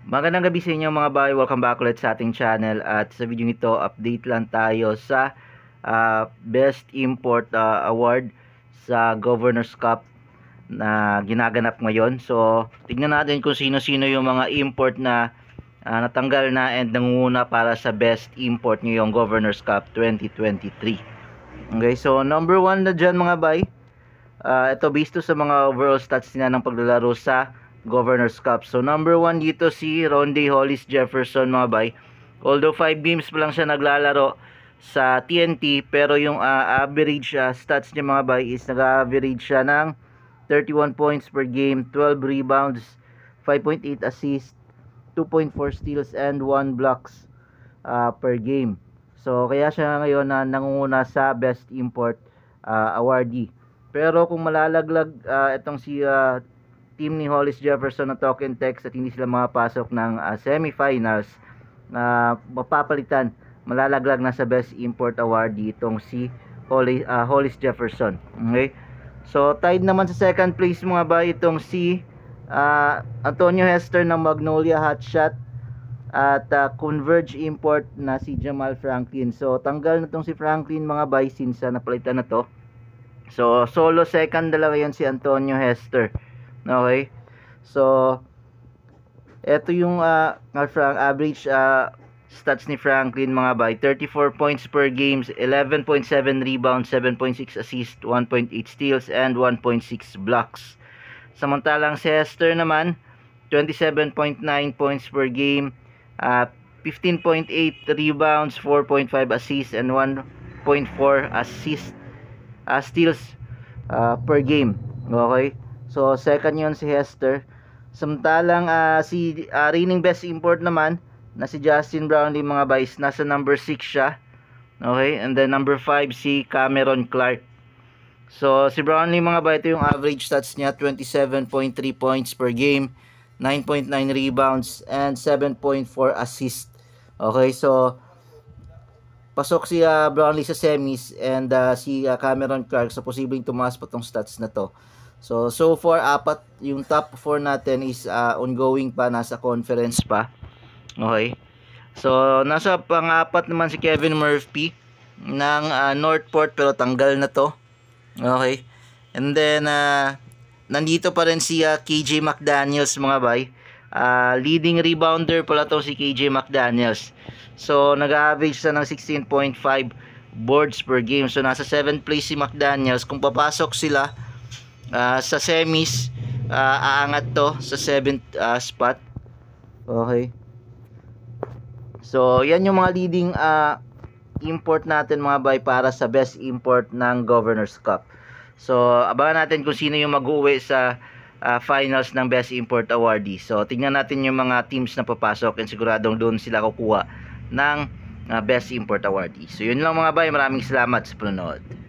Magandang gabi sa inyo mga bay, welcome back ulit sa ating channel. At sa video ito, update lang tayo sa Best Import Award sa Governors Cup na ginaganap ngayon. So tignan natin kung sino-sino yung mga import na natanggal na and nangunguna para sa Best Import ngayong Governors Cup 2023. Okay, so number 1 na dyan mga bay. Ito based sa mga overall stats nila ng paglalaro sa Governors Cup. So number 1 dito si Ronde Hollis Jefferson mga bay. Although 5 games pa lang siya naglalaro sa TNT, pero yung average stats niya mga bay is nag-average siya ng 31 points per game, 12 rebounds, 5.8 assists, 2.4 steals and 1 blocks per game. So kaya siya ngayon na nangunguna sa Best Import awardee. Pero kung malalaglag itong si team ni Hollis Jefferson na token text at hindi sila makapasok ng semifinals, mapapalitan, malalaglag na sa Best Import Award ditong si Hollis Jefferson. Okay? So tied naman sa second place mga ba itong si Antonio Hester ng Magnolia Hotshot at Converge Import na si Jamal Franklin. So tanggal na tong si Franklin mga bay since napalitan na to. So solo second dalawa yon si Antonio Hester. Okay, so ito yung average stats ni Franklin mga bay. 34 points per games, 11.7 rebounds, 7.6 assists, 1.8 steals and 1.6 blocks. Samantalang si Hester naman 27.9 points per game, 15.8 rebounds, 4.5 assists and 1.4 steals per game. Okay, so second yon si Hester. Samantalang si reigning best import naman na si Justin Brownlee mga boys, nasa number 6 siya. Okay, and then number 5 si Cameron Clark. So si Brownlee mga boys, ito yung average stats niya, 27.3 points per game, 9.9 rebounds and 7.4 assists. Okay, so pasok si Brownlee sa semis and si Cameron Clark sa posibleng tumaas pa tong stats na to. So far apat yung top 4 natin is ongoing pa, nasa conference pa. Okay, so nasa pang-apat naman si Kevin Murphy ng Northport, pero tanggal na to. Okay, and then nandito pa rin si KJ McDaniels mga bay. Leading rebounder pala to si KJ McDaniels. So nag-average siya ng 16.5 boards per game. So nasa 7th place si McDaniels. Kung papasok sila sa semis, aangat to sa 7th spot. Okay, so yan yung mga leading import natin mga bay para sa best import ng Governors Cup. So abangan natin kung sino yung mag-uwi sa finals ng best import awardee. So tingnan natin yung mga teams na papasok and siguradong doon sila kukuha ng best import awardee. So yun lang mga bay, maraming salamat sa panonood.